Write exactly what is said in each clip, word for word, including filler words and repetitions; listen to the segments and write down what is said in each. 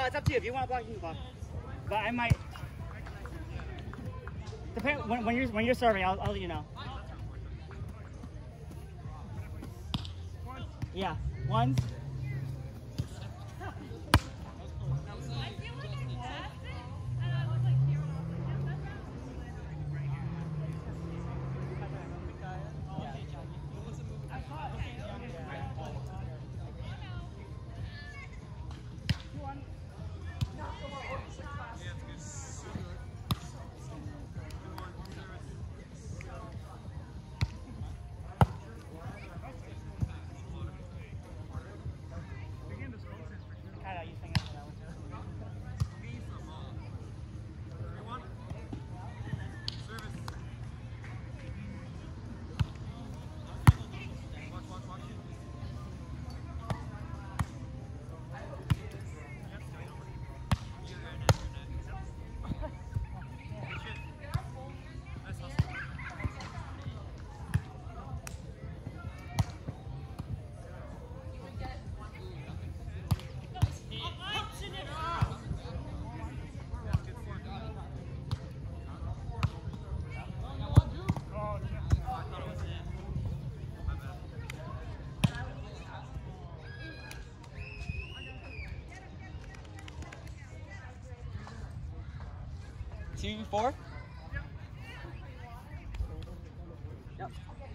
it's up to you. If you want to block, you can block. But I might. Depend when, when you're when you're serving, I'll, I'll let you know. Yeah, one. Two, four? Yep.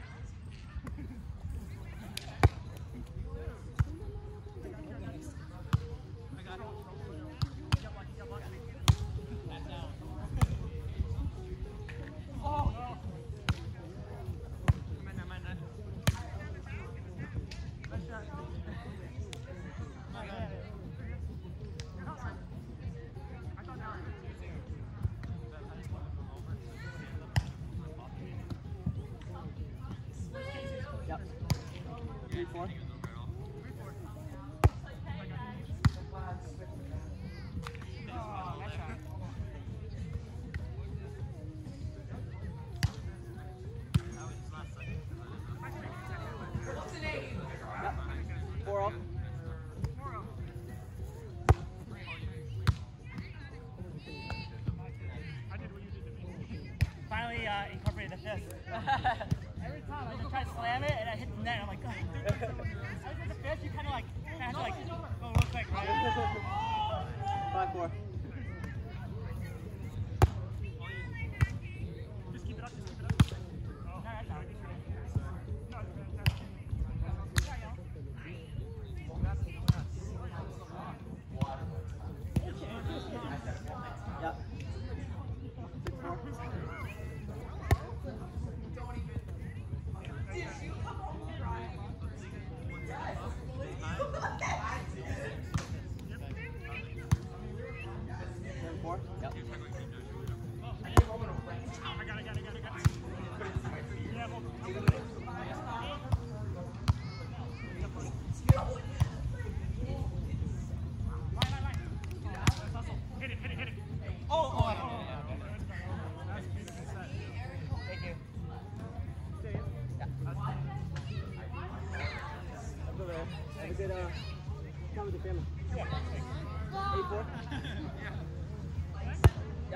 Three, four. Yep. Four off. Finally uh, incorporated the fist. Every time I just try to slam it and I hit the net, I'm like, oh. I hit the fist, you kind of like, kind of like go real quick, right? Five, four. Just keep it up, just keep it up. Oh. No, that's not. Yep. Four? Yep. I got it, I got it, I got it. Yeah, well, line, line, line. Hit it, hit it, hit it. Oh, oh, I don't know. Thank you. Have a good uh, time with the family. Yeah. Eight, four? Yeah. Yeah.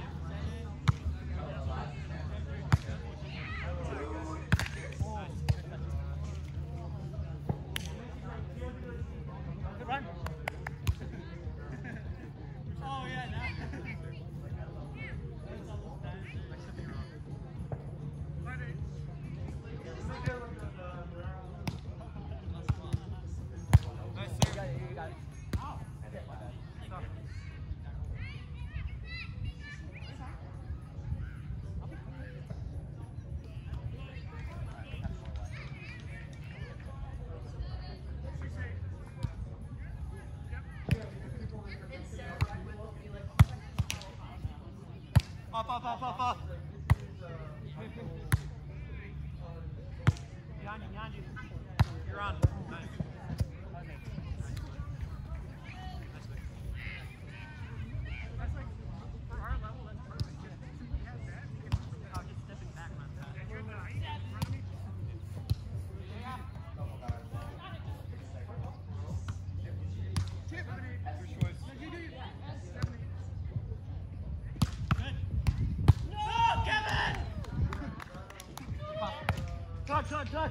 Good run. Oh, yeah, no. Nice, sir. You got it, you got it. Oh. Up, up, up, up, up. Behind you, behind you. You're on. Nice. That's like, for our level, that's perfect. If he has that, he can oh, just stepping back on that. And you're in the height in front of me. Yeah. Your choice. touch, touch.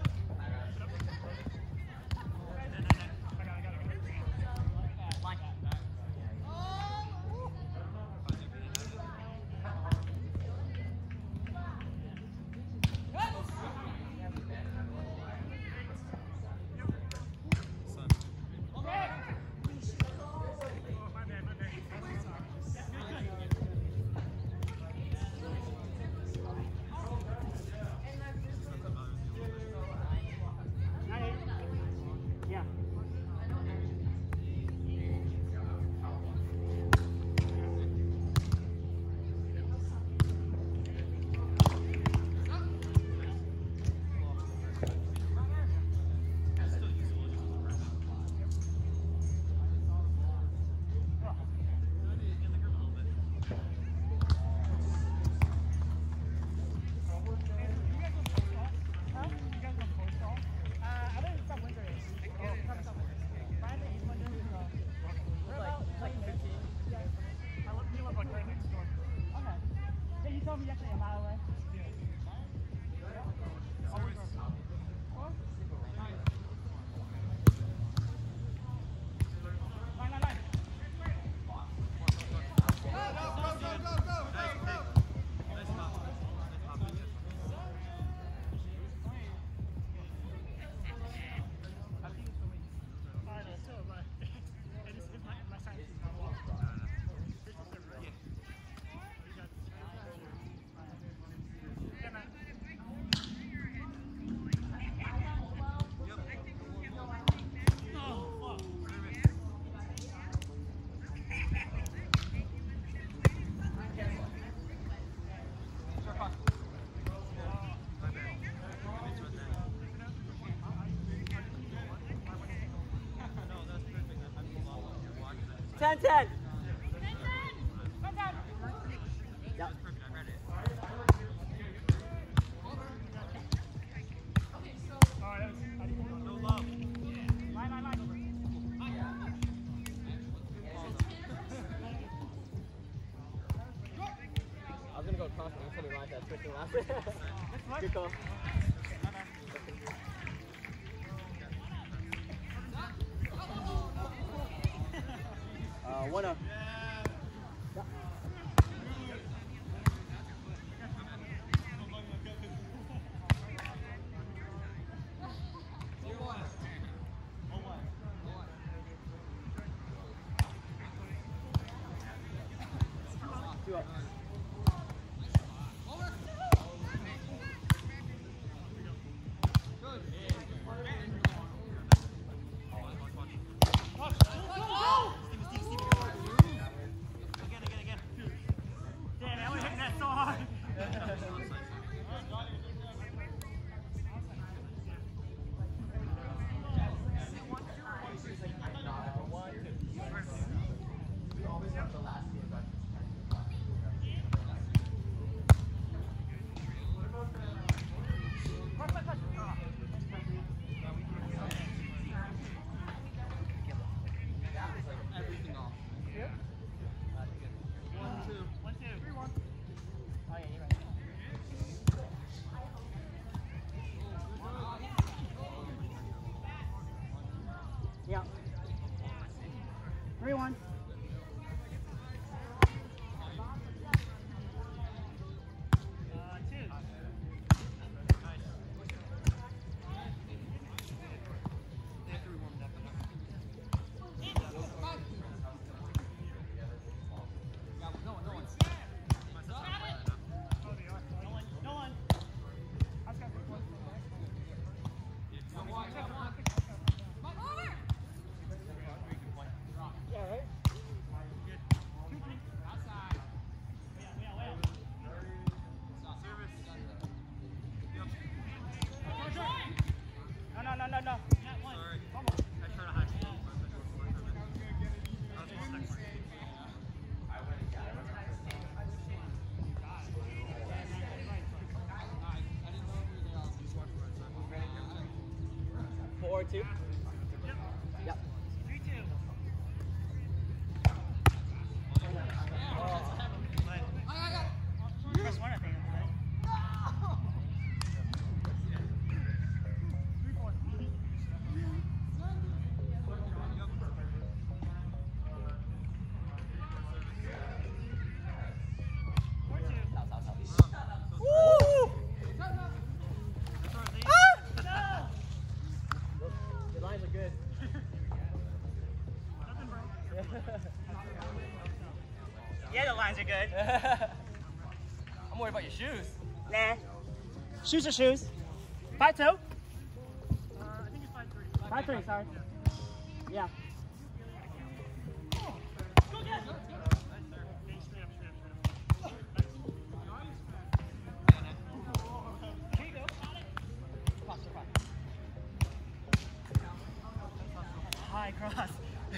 Ten, ten. Yep. I was gonna go cross, but you told me right there, switching last. Good call. Uh, one up. Two up. Yeah. Three one. Uh, two. No, no, no. Not one. Sorry. Almost. I tried to hide. Four two. Yep. Yep. Three two. Oh. Press one, I think. good. I'm worried about your shoes. Nah. Shoes are shoes. Five two? Uh, I think it's five three. Five three, sorry. Yeah. Go again. Hey, straight up, straight up, straight up. Here you go. High cross.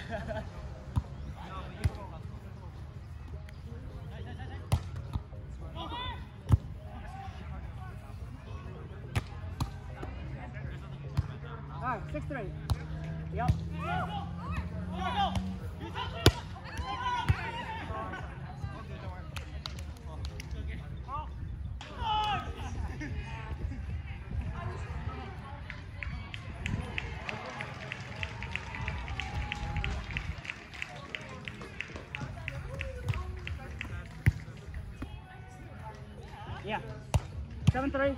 All right, six three. Yep. Yeah. Seven three.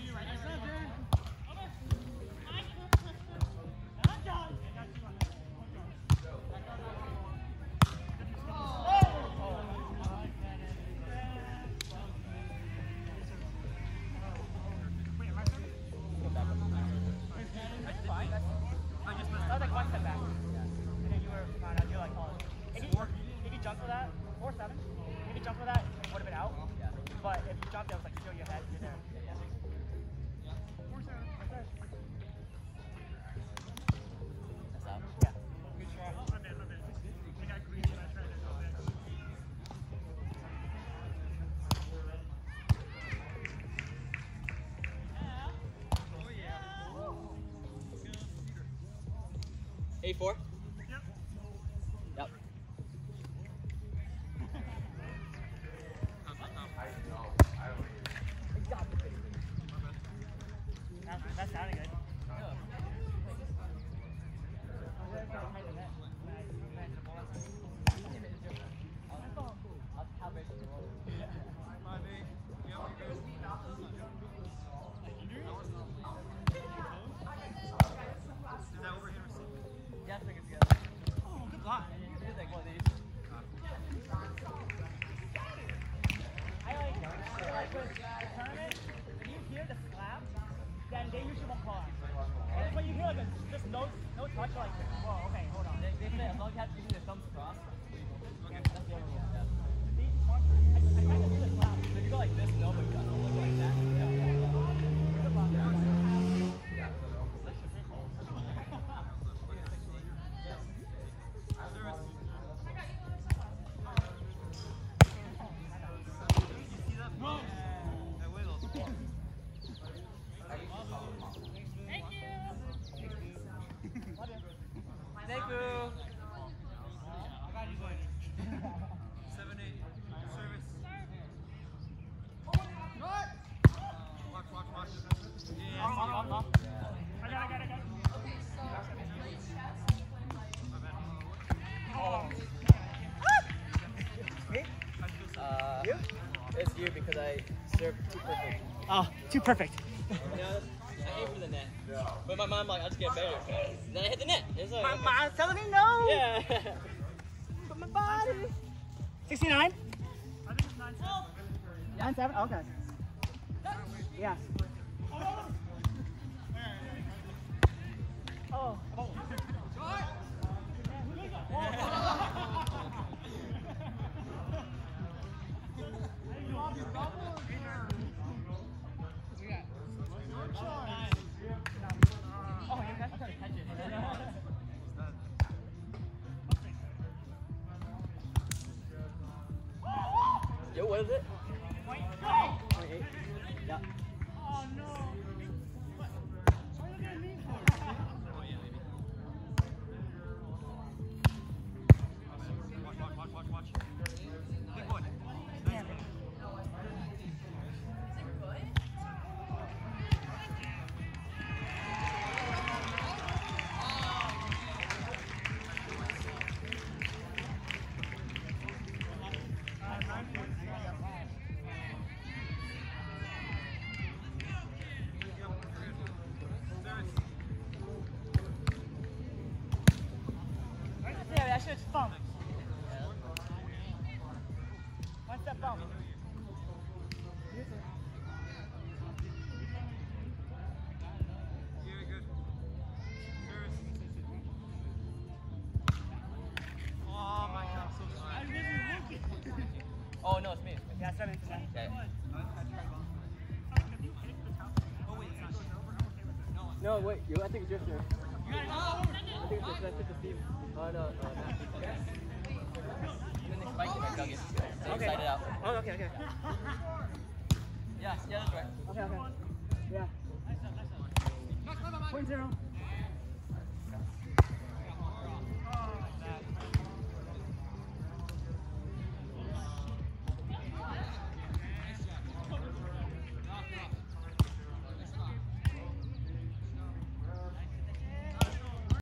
eight four? Yep. Yep. That sounded good. Oh, good block. I like, I like with the tournament, when you hear the slap, then they usually won't call it. And when you hear like a, just no, no touch, like, whoa, okay, hold on. They, they say as long as you have to use their thumbs crossed. That's the only rule. Yeah. See, Mark, I, I kind of do the slap. So if you go like this, no, but you got to look like that. Yeah. Good luck. Thank you. Seven eight. Service. Watch, watch, watch. Yeah. Off, off, off. I got it, I got it, I got it. Me? Uh, you? It's you because I served too perfect. Oh, too perfect. You know, I aim for the net. But my mom like, I'll just get better. Then I hit the net. It's like, My okay. mom's telling me no. Yeah. But my body. sixty-nine? I think it's nine seven. nine seven? Okay. Yeah. Oh. Yo, what is it? twenty-eight. Yeah. Oh no. What? What are you gonna mean for? Oh yeah, maybe. No, wait, you, I think it's your turn. You gotta go. I think it's your turn. I took the Steve. Oh, no, uh, not Steve. And then they spiked him, I dug it. So Okay. inside it out. Oh, okay, okay. Yeah, yeah, that's right. Okay, okay. Yeah. Point zero.